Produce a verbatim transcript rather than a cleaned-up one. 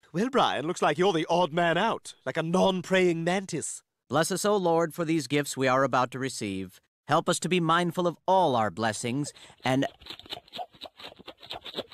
Well, Brian, looks like you're the odd man out, like a non-praying mantis. Bless us, O Lord, for these gifts we are about to receive. Help us to be mindful of all our blessings and...